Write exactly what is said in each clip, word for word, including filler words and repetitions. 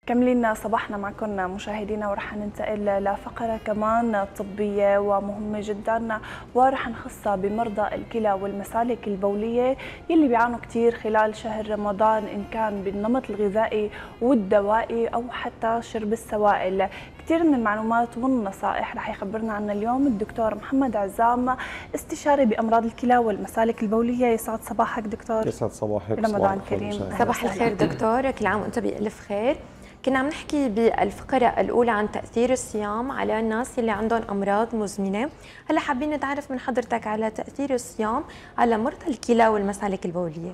كملين صباحنا معكم مشاهدينا، ورح ننتقل لفقرة كمان طبية ومهمة جدا، ورح نخصها بمرضى الكلى والمسالك البولية يلي بيعانوا كثير خلال شهر رمضان، إن كان بالنمط الغذائي والدوائي أو حتى شرب السوائل. كثير من المعلومات والنصائح رح يخبرنا عنها اليوم الدكتور محمد عزام، استشاري بأمراض الكلى والمسالك البولية. يسعد صباحك دكتور. يسعد صباحك. رمضان كريم. صباح الخير دكتور، كل عام وانتم بألف خير. كنا عم نحكي بالفقرة الأولى عن تأثير الصيام على الناس اللي عندهم أمراض مزمنة. هلا حابين نتعرف من حضرتك على تأثير الصيام على مرضى الكلى والمسالك البولية.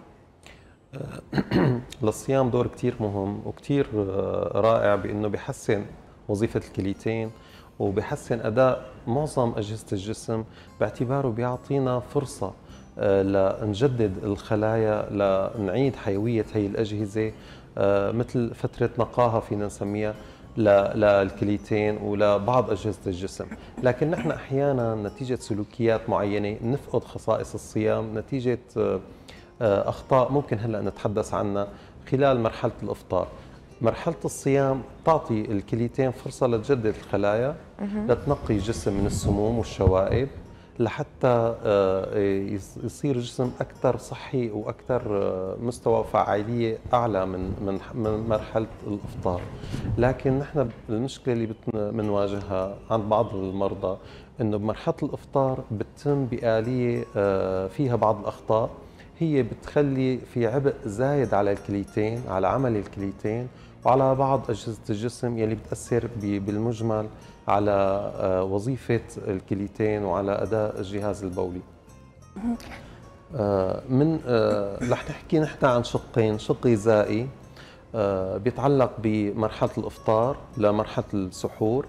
للصيام دور كتير مهم وكتير رائع بأنه بيحسن وظيفة الكليتين وبيحسن أداء معظم أجهزة الجسم، باعتباره بيعطينا فرصة لنجدد الخلايا، لنعيد حيوية هي الأجهزة، مثل فترة نقاهة فينا نسميها للكليتين ولبعض أجهزة الجسم. لكن نحن أحيانا نتيجة سلوكيات معينة نفقد خصائص الصيام نتيجة أخطاء ممكن هلأ نتحدث عنها خلال مرحلة الإفطار. مرحلة الصيام تعطي الكليتين فرصة لتجدد الخلايا، لتنقي الجسم من السموم والشوائب، لحتى يصير الجسم أكثر صحي وأكثر مستوى فعالية أعلى من من من مرحلة الإفطار. لكن نحن المشكلة اللي بنواجهها عند بعض المرضى إنه بمرحلة الإفطار بتتم بآلية فيها بعض الأخطاء، هي بتخلي في عبء زايد على الكليتين، على عمل الكليتين وعلى بعض أجهزة الجسم يلي بتأثر بالمجمل على وظيفة الكليتين وعلى أداء الجهاز البولي. من رح نحكي نحن عن شقين، شق غذائي بيتعلق بمرحلة الإفطار لمرحلة السحور،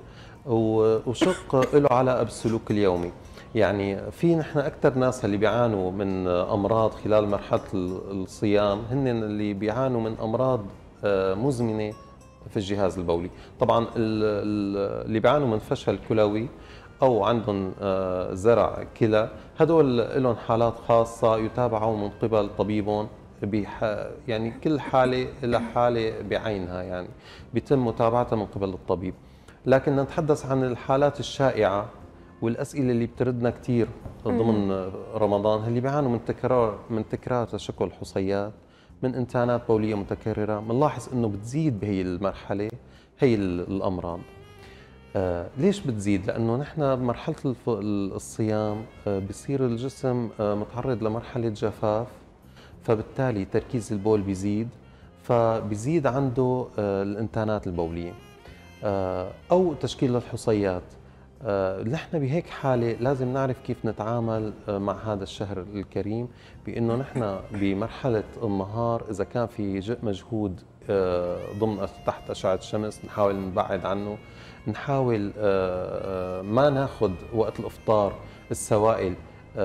وشق له علاقة بالسلوك اليومي. يعني في نحن أكثر ناس اللي بيعانوا من أمراض خلال مرحلة الصيام هن اللي بيعانوا من أمراض مزمنة في الجهاز البولي. طبعا اللي بيعانوا من فشل كلوي أو عندهم زرع كلى، هدول لهم حالات خاصة يتابعوا من قبل طبيبهم، يعني كل حالة لها حالة بعينها، يعني بيتم متابعتها من قبل الطبيب. لكن نتحدث عن الحالات الشائعة والأسئلة اللي بتردنا كثير ضمن رمضان، اللي بيعانوا من تكرار من تكرار تشكل حصيات، من انتانات بولية متكررة. بنلاحظ انه بتزيد بهي المرحلة هي الأمراض. آه ليش بتزيد؟ لأنه نحن بمرحلة الصيام آه بصير الجسم آه متعرض لمرحلة جفاف، فبالتالي تركيز البول بيزيد، فبيزيد عنده آه الانتانات البولية آه أو تشكيل الحصيات. آه نحن بهيك حالة لازم نعرف كيف نتعامل آه مع هذا الشهر الكريم، بأنه نحن بمرحلة النهار إذا كان في مجهود آه ضمن تحت أشعة الشمس نحاول نبعد عنه، نحاول آه ما ناخذ وقت الإفطار السوائل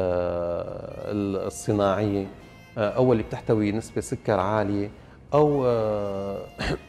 آه الصناعية آه أو اللي بتحتوي نسبة سكر عالية، أو آه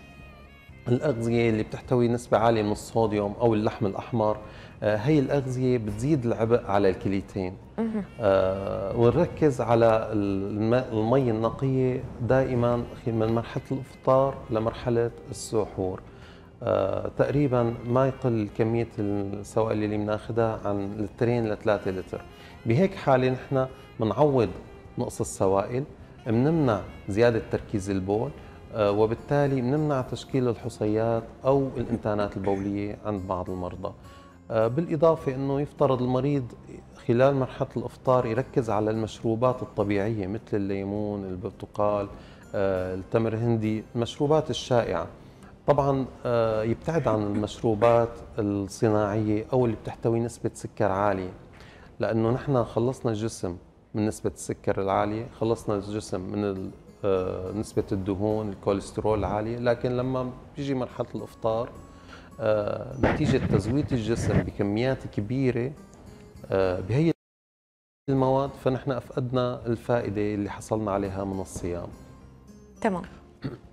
الأغذية اللي بتحتوي نسبة عالية من الصوديوم أو اللحم الأحمر. آه هي الأغذية بتزيد العبء على الكليتين. آه ونركز على الماء المي النقية دائما من مرحلة الإفطار لمرحلة السحور. آه تقريبا ما يقل كمية السوائل اللي بناخذها عن لترين لثلاثة لتر. بهيك حالة نحن بنعوض نقص السوائل، بنمنع زيادة تركيز البول، آه وبالتالي بنمنع تشكيل الحصيات أو الانتانات البولية عند بعض المرضى. آه بالإضافة أنه يفترض المريض خلال مرحلة الإفطار يركز على المشروبات الطبيعية مثل الليمون، البرتقال، آه التمر الهندي، المشروبات الشائعة. طبعا آه يبتعد عن المشروبات الصناعية أو اللي بتحتوي نسبة سكر عالية، لأنه نحن خلصنا الجسم من نسبة السكر العالية، خلصنا الجسم من آه نسبة الدهون الكوليسترول العالية. لكن لما بيجي مرحلة الإفطار آه نتيجة تزويد الجسم بكميات كبيرة آه بهي المواد، فنحن أفقدنا الفائدة اللي حصلنا عليها من الصيام. تمام.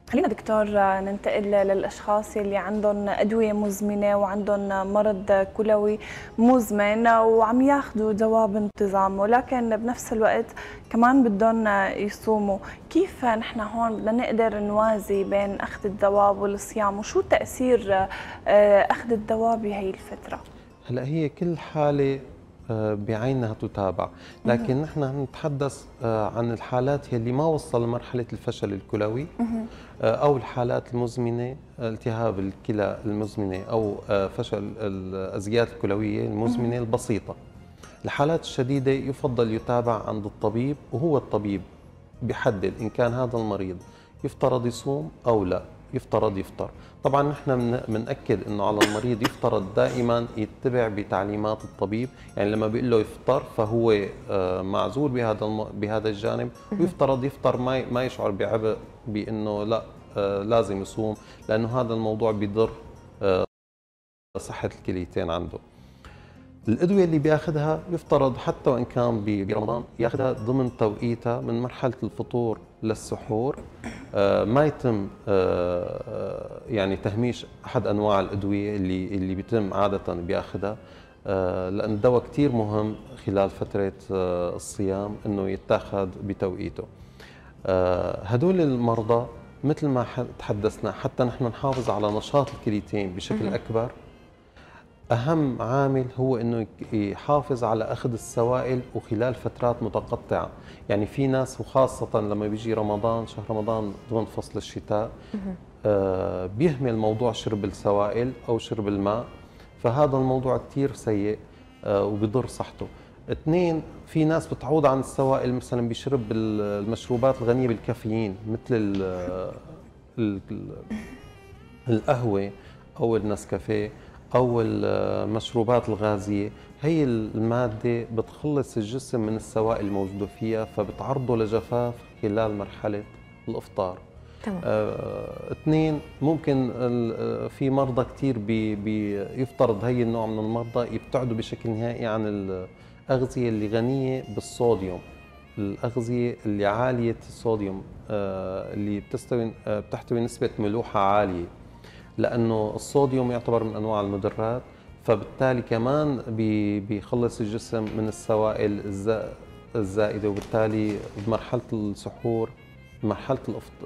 خلينا دكتور ننتقل للاشخاص اللي عندهم ادويه مزمنه وعندهم مرض كلوي مزمن وعم ياخذوا دواء بانتظام، ولكن بنفس الوقت كمان بدهم يصوموا، كيف نحن هون بدنا نقدر نوازي بين اخذ الدواء والصيام، وشو تاثير اخذ الدواء بهي الفتره؟ هلا هي كل حاله بعينها تتابع، لكن نحن نتحدث عن الحالات يلي ما وصل لمرحله الفشل الكلوي او الحالات المزمنه، التهاب الكلى المزمنه او فشل الازيات الكلويه المزمنه البسيطه. الحالات الشديده يفضل يتابع عند الطبيب، وهو الطبيب بيحدد ان كان هذا المريض يفترض يصوم او لا، يفترض يفطر. طبعا نحن بنأكد انه على المريض يفترض دائما يتبع بتعليمات الطبيب، يعني لما بيقول له يفطر فهو معذور بهذا بهذا الجانب، ويفترض يفطر ما ما يشعر بعبء بانه لا لازم يصوم، لانه هذا الموضوع بيضر صحة الكليتين عنده. الأدوية اللي بياخذها يفترض حتى وإن كان برمضان ياخذها ضمن توقيتها من مرحلة الفطور للسحور، ما يتم يعني تهميش أحد أنواع الأدوية اللي اللي بيتم عادة بياخذها، لأن الدواء كثير مهم خلال فترة الصيام إنه يتاخذ بتوقيته. هدول المرضى مثل ما تحدثنا حتى نحن نحافظ على نشاط الكليتين بشكل أكبر، أهم عامل هو أنه يحافظ على أخذ السوائل وخلال فترات متقطعة. يعني في ناس وخاصة لما بيجي رمضان، شهر رمضان ضمن فصل الشتاء، آه بيهمل موضوع شرب السوائل أو شرب الماء، فهذا الموضوع كتير سيء آه وبيضر صحته. اثنين، في ناس بتعوض عن السوائل مثلا بشرب المشروبات الغنية بالكافيين مثل ال ال القهوة أو النسكافيه أو المشروبات الغازية. هي المادة بتخلص الجسم من السوائل الموجودة فيها، فبتعرضه لجفاف خلال مرحلة الإفطار. تمام. آه، اثنين، ممكن في مرضى كثير بي بيفترض هي النوع من المرضى يبتعدوا بشكل نهائي عن الأغذية اللي غنية بالصوديوم، الأغذية اللي عالية الصوديوم، آه، اللي بتستوي آه، بتحتوي نسبة ملوحة عالية، لأنه الصوديوم يعتبر من أنواع المدرات، فبالتالي كمان بيخلص الجسم من السوائل الزائدة، وبالتالي بمرحلة السحور بمرحلة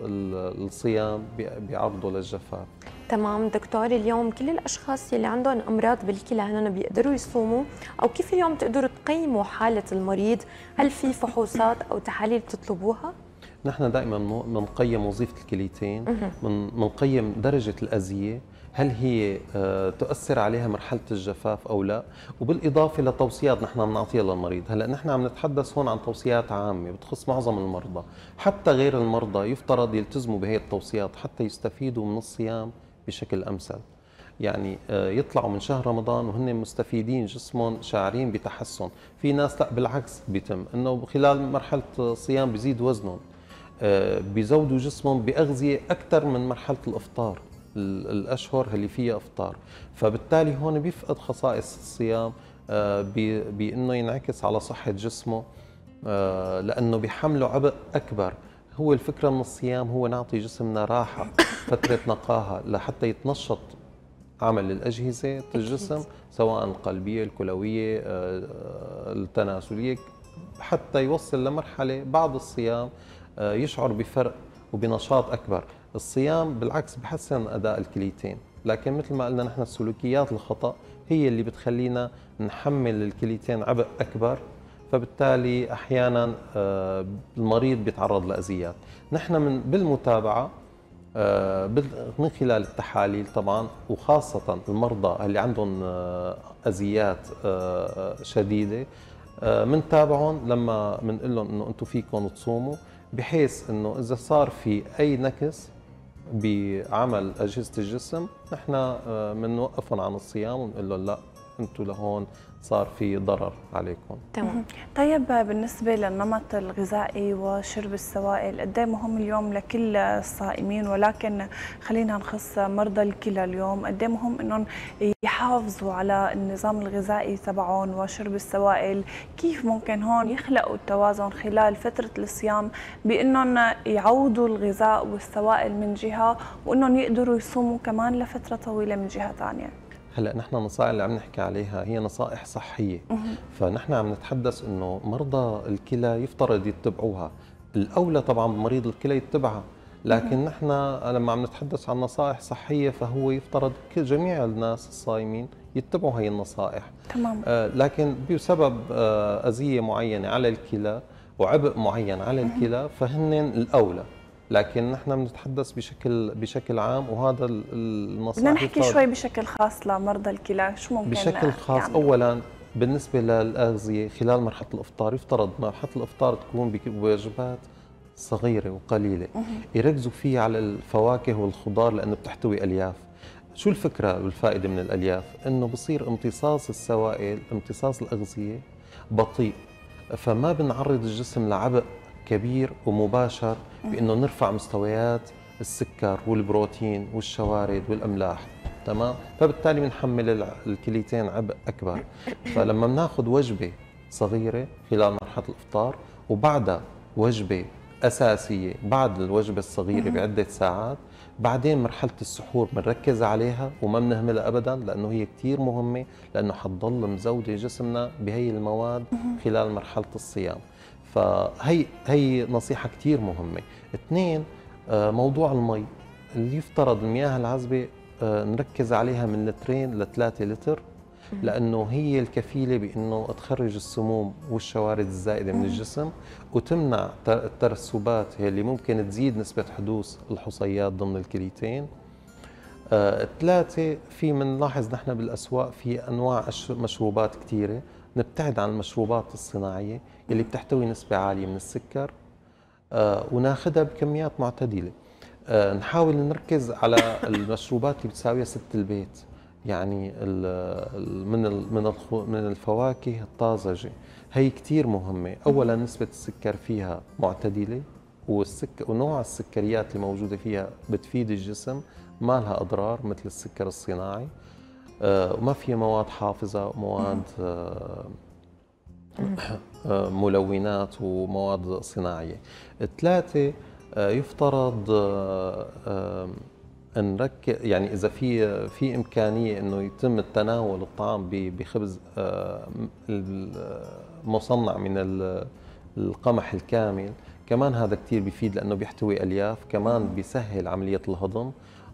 الصيام بيعرضوا للجفاف. تمام دكتور، اليوم كل الأشخاص اللي عندهم أمراض بالكلى هن بيقدروا يصوموا، أو كيف اليوم تقدروا تقيموا حالة المريض؟ هل في فحوصات أو تحاليل بتطلبوها؟ نحن دائما بنقيم وظيفة الكليتين، بنقيم درجة الأذية، هل هي تؤثر عليها مرحلة الجفاف أو لا، وبالإضافة لتوصيات نحن بنعطيها للمريض. هلا نحن عم نتحدث هون عن توصيات عامة بتخص معظم المرضى، حتى غير المرضى يفترض يلتزموا بهي التوصيات حتى يستفيدوا من الصيام بشكل أمثل. يعني يطلعوا من شهر رمضان وهن مستفيدين، جسمهم شاعرين بتحسن. في ناس لا بالعكس بيتم انه خلال مرحلة الصيام بيزيد وزنهم، بيزودوا جسمهم بأغذية أكثر من مرحلة الإفطار، الأشهر اللي فيها إفطار، فبالتالي هون بيفقد خصائص الصيام بأنه ينعكس على صحة جسمه، لأنه بيحمله عبء أكبر. هو الفكرة من الصيام هو نعطي جسمنا راحة، فترة نقاهة لحتى يتنشط عمل الأجهزة الجسم، سواء القلبية، الكلوية، التناسلية، حتى يوصل لمرحلة بعد الصيام يشعر بفرق وبنشاط أكبر. الصيام بالعكس بحسن أداء الكليتين، لكن مثل ما قلنا نحن السلوكيات الخطأ هي اللي بتخلينا نحمل الكليتين عبء أكبر، فبالتالي أحيانا المريض بيتعرض لأذيات. نحن من بالمتابعة من خلال التحاليل طبعا، وخاصة المرضى اللي عندهم أذيات شديدة منتابعهم لما بنقول لهم انه انتم فيكم تصوموا، بحيث انه اذا صار في اي نكس بعمل اجهزه الجسم نحن بنوقفهم عن الصيام ونقول لهم لا انتم لهون صار في ضرر عليكم. تمام. طيب بالنسبة للنمط الغذائي وشرب السوائل، قد ايه مهم اليوم لكل الصائمين، ولكن خلينا نخص مرضى الكلى اليوم، قد ايه مهم انهم يحافظوا على النظام الغذائي تبعهم وشرب السوائل؟ كيف ممكن هون يخلقوا التوازن خلال فترة الصيام بانهم يعوضوا الغذاء والسوائل من جهة، وانهم يقدروا يصوموا كمان لفترة طويلة من جهة ثانية؟ هلا نحن النصائح اللي عم نحكي عليها هي نصائح صحيه، فنحن عم نتحدث انه مرضى الكلى يفترض يتبعوها، الاولى طبعا مريض الكلى يتبعها، لكن نحن لما عم نتحدث عن نصائح صحيه فهو يفترض جميع الناس الصايمين يتبعوا هي النصائح. تمام. آه لكن بسبب آه اذيه معينه على الكلى وعبء معين على الكلى فهن الاولى، لكن نحن بنتحدث بشكل بشكل عام، وهذا النصائح بدنا نحكي شوي بشكل خاص لمرضى الكلى، شو ممكن بشكل خاص يعمل؟ اولا بالنسبه للاغذيه خلال مرحله الافطار يفترض مرحله الافطار تكون بوجبات صغيره وقليله، يركزوا فيها على الفواكه والخضار لانه بتحتوي الياف. شو الفكره والفائده من الالياف؟ انه بصير امتصاص السوائل، امتصاص الاغذيه بطيء، فما بنعرض الجسم لعبء كبير ومباشر بانه نرفع مستويات السكر والبروتين والشوارد والاملاح، تمام؟ فبالتالي بنحمل الكليتين عبء اكبر. فلما بناخذ وجبه صغيره خلال مرحله الافطار وبعدها وجبه اساسيه بعد الوجبه الصغيره بعده ساعات، بعدين مرحله السحور بنركز عليها وما بنهملها ابدا، لانه هي كثير مهمه، لانه حتضل مزوده جسمنا بهي المواد خلال مرحله الصيام. فهي هي نصيحه كثير مهمه. اثنين، موضوع المي، اللي يفترض المياه العذبه نركز عليها من لترين لثلاثة لتر، لانه هي الكفيله بانه تخرج السموم والشوارد الزائده من الجسم وتمنع الترسبات هي اللي ممكن تزيد نسبه حدوث الحصيات ضمن الكليتين. آه، ثلاثه، في بنلاحظ نحن بالاسواق في انواع مشروبات كثيره، نبتعد عن المشروبات الصناعيه اللي بتحتوي نسبه عاليه من السكر، آه، وناخذها بكميات معتدله. آه، نحاول نركز على المشروبات اللي بتساويها ست البيت، يعني من من من الفواكه الطازجه، هي كثير مهمه. اولا نسبه السكر فيها معتدله، والسكر ونوع السكريات اللي موجوده فيها بتفيد الجسم، ما لها اضرار مثل السكر الصناعي، آه، وما فيها مواد حافظه ومواد آه، ملونات ومواد صناعيه. ثلاثه، يفترض نركز، يعني اذا في في امكانيه انه يتم التناول الطعام بخبز مصنع من القمح الكامل، كمان هذا كثير بيفيد لانه بيحتوي الياف، كمان بيسهل عمليه الهضم.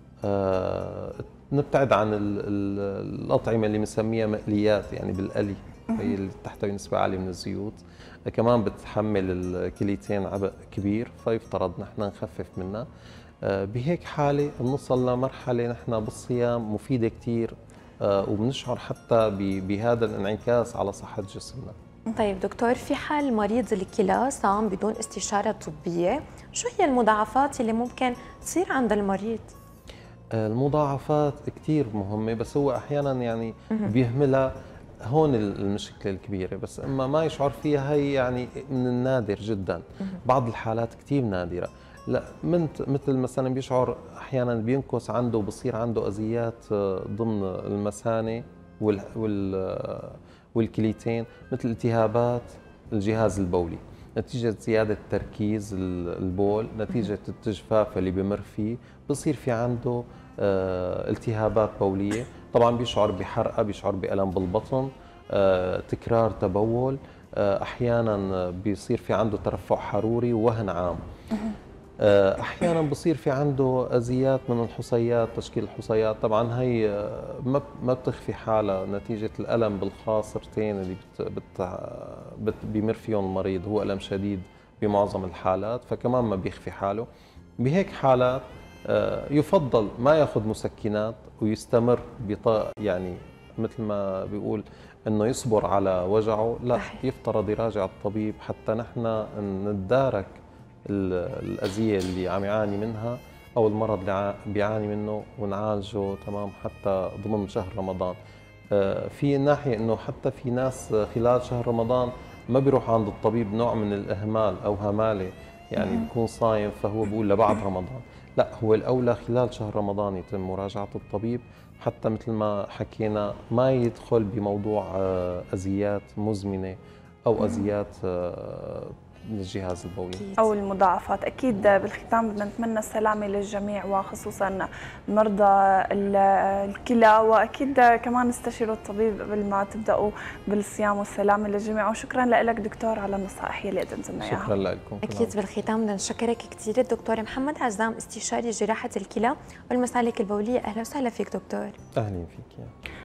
نبتعد عن الاطعمه اللي بنسميها مقليات، يعني بالقلي، هي اللي تحتوي نسبه عاليه من الزيوت، كمان بتحمل الكليتين عبء كبير، فيفترض نحن نخفف منها. بهيك حالة بنوصل لمرحلة نحن بالصيام مفيدة كثير، وبنشعر حتى بهذا الانعكاس على صحة جسمنا. طيب دكتور، في حال مريض الكلى صام بدون استشارة طبية، شو هي المضاعفات اللي ممكن تصير عند المريض؟ المضاعفات كثير مهمة، بس هو أحيانا يعني بيهملها، هون المشكلة الكبيرة، بس اما ما يشعر فيها هي يعني من النادر جدا، بعض الحالات كثير نادرة. لا من مثل مثلا بيشعر احيانا بينكس عنده، بصير عنده اذيات ضمن المثانة وال وال والكليتين، مثل التهابات الجهاز البولي نتيجة زيادة تركيز البول، نتيجة التجفاف اللي بمر فيه، بصير في عنده التهابات بولية. طبعا بيشعر بحرقة، بيشعر بألم بالبطن، تكرار تبول، احيانا بيصير في عنده ترفع حروري ووهن عام. احيانا بصير في عنده اذيات من الحصيات، تشكيل الحصيات، طبعا هي ما بتخفي حالها نتيجه الالم بالخاصرتين اللي بت بت بيمر فيهم المريض، هو الم شديد بمعظم الحالات، فكمان ما بيخفي حاله. بهيك حالات يفضل ما ياخذ مسكنات ويستمر بط يعني مثل ما بيقول انه يصبر على وجعه، لا، يفترض يراجع الطبيب حتى نحن نتدارك الأذية اللي عم يعاني منها أو المرض اللي بيعاني منه ونعالجه، تمام، حتى ضمن شهر رمضان. في ناحيه انه حتى في ناس خلال شهر رمضان ما بيروح عند الطبيب، نوع من الاهمال او هماله، يعني بيكون صايم فهو بيقول لبعد رمضان. لا، هو الاولى خلال شهر رمضان يتم مراجعه الطبيب، حتى مثل ما حكينا ما يدخل بموضوع اذيات مزمنه او اذيات للجهاز البولي او المضاعفات. اكيد بالختام بدنا نتمنى السلامه للجميع وخصوصا مرضى الكلى، واكيد كمان استشيروا الطبيب قبل ما تبداوا بالصيام، والسلامه للجميع. وشكرا لك دكتور على النصائح اللي قدمت لنا اياها. شكرا لكم. اكيد بالختام بدنا نشكرك كثير الدكتور محمد عزام، استشاري جراحه الكلى والمسالك البوليه. اهلا وسهلا فيك دكتور. اهلا فيك.